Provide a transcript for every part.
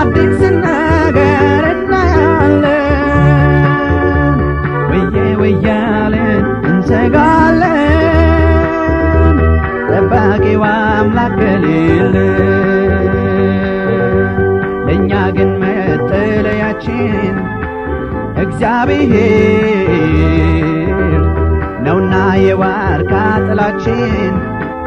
አዲስ ነገር እናያለን ወያለን እንሰጋለን ጠባቂው አምላክ ከሌለን ለእኛ ግን መጠለያችን እግዚአብሔር ነውና የዋርካ ጥላችን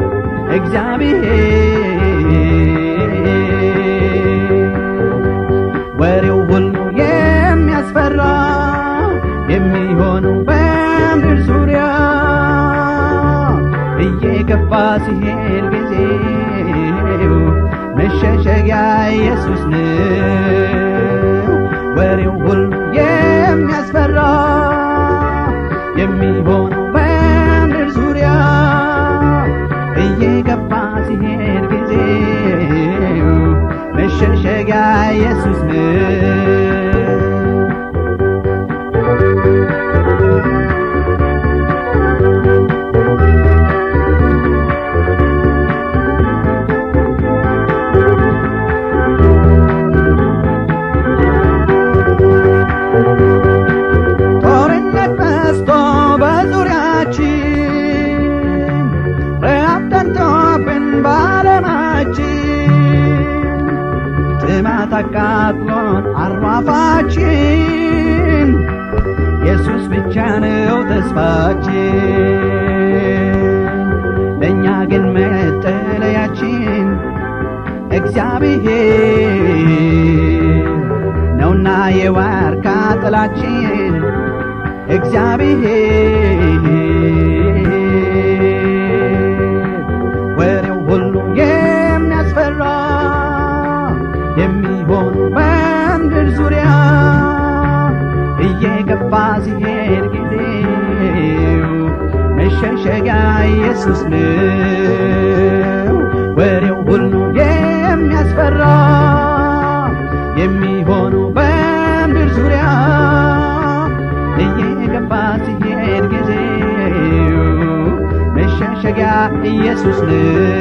እግዚአብሔር ወሬው ሁሉ የሚያስፈራ የሚሆነው በምድር ዙሪያ እየገፋ ሲሄድ ጊዜው መሸሸጊያ ኢየሱስ ነው ወሬው ሁሉ የሚያስፈራ የሚሆነው በምድር ዙሪያ እየገፋ ሲሄድ ጊዜው መሸሸጊያ ኢየሱስ ነው ተቃጥሎን አርዋፋችን ኢየሱስ ብቻ ነው ተስፋችን ለእኛ ግን መጠለያችን እግዚአብሔር ነውና የዋርካ ጥላችን እግዚአብሔር ወሬው ሁሉ የሚያስፈራ የሚሆን በምድር ዙሪያ እየገፋ ሲሄድ ጊዜው መሸሸጊያ ኢየሱስ ነው ወሬው ሁሉ የሚያስፈራ የሚሆነው በምድር ዙሪያ እየገፋ ሲሄድ ጊዜው መሸሸጊያ ኢየሱስ ነው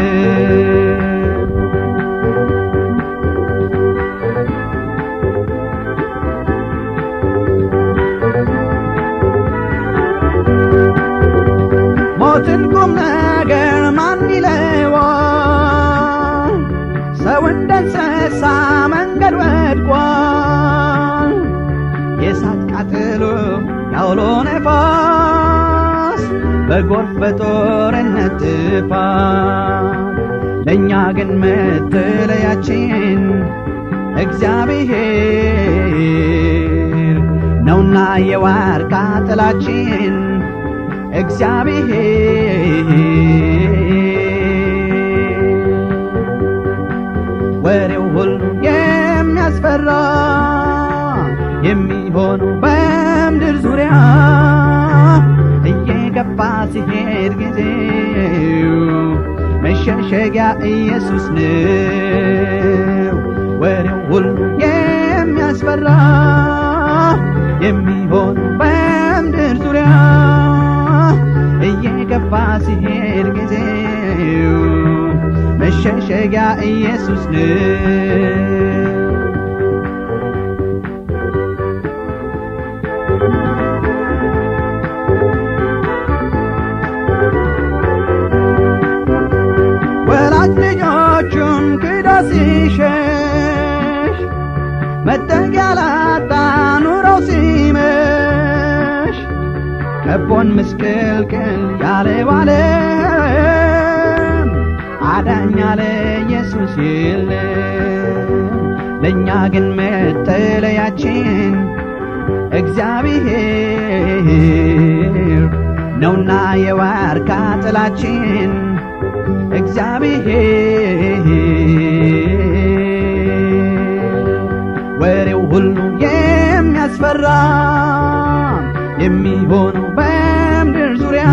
ሞትን ነገር ማን ይለዋል ሰው እንደንስሳ መንገድ ወድቋል የእሳት ቃጠሎ ያውሎ ነፋስ በጎርፍ በጦርነት ጥፋት ለእኛ ግን መጠለያችን እግዚአብሔር ነውና የዋርካ ጥላችን እግዚአብሔር ወሬው ሁሉ የሚያስፈራ የሚሆነው በምድር ዙሪያ እየገፋ ሲሄድ ጊዜው መሸሸጊያ ኢየሱስ ነው ወሬው ሁሉ የሚያስፈራ የሚሆነው በምድር ዙሪያ እየገፋ ሲሄድ ጊዜው መሸሸጊያ ኢየሱስ ነው ወላጅ ልጆቹን ክዶ ሲሸሽ መጠጊያ ላጣ ኑሮው ሲመሽ ከቦን ምስቅልቅል ያለው ዓለም አዳኝ ያለ ኢየሱስ የለም ለእኛ ግን መጠለያችን እግዚአብሔር ነውና የዋርካ ጥላችን እግዚአብሔር ወሬው ሁሉ የሚያስፈራ የሚሆነው በምድር ዙሪያ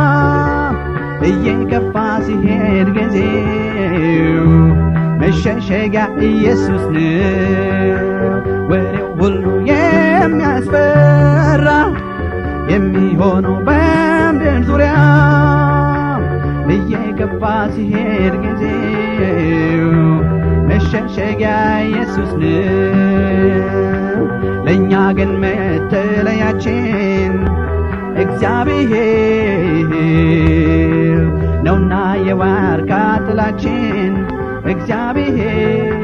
እየገፋ ሲሄድ ጊዜው መሸሸጊያ ኢየሱስ ነው ወሬው ሁሉ የሚያስፈራ የሚሆነው በምድር ዙሪያ እየገፋ ሲሄድ ጊዜው መሸሸጊያ ኢየሱስ ነው ለኛ ግን መጠለያችን እግዚአብሔር ነውና የዋርካ ጥላችን እግዚአብሔር